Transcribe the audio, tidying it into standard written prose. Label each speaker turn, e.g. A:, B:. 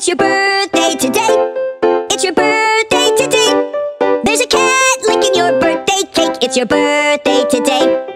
A: It's your birthday today. It's your birthday today. There's a cat licking your birthday cake. It's your birthday today.